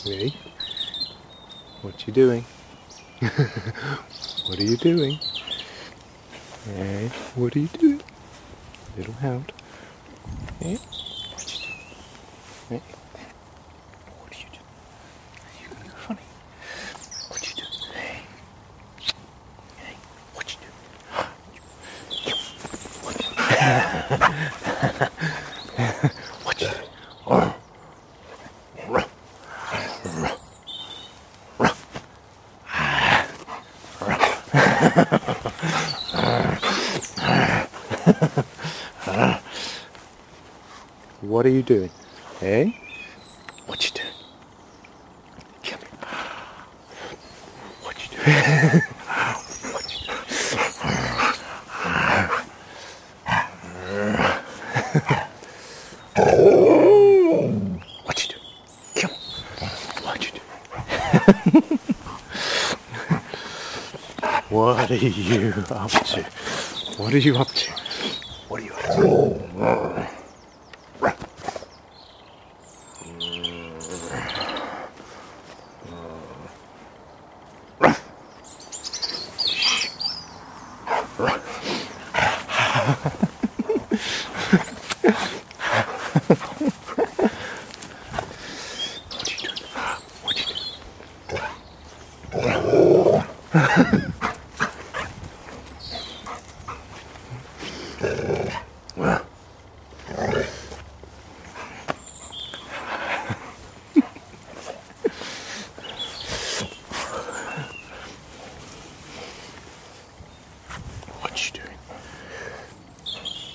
Hey, what you doing? What are you doing? Hey, what are you doing? Little hound. Hey, what you doing? Hey, what are you doing? Are you gonna go funny? What you doing? Hey, hey, what you doing? What you what you doing? Oh. What are you doing? Hey? What you doing? Come here. What you doing? What you doing? What you doing? Come on. What you doing? What are you up to? What are you up to? What are you up to? What you doing?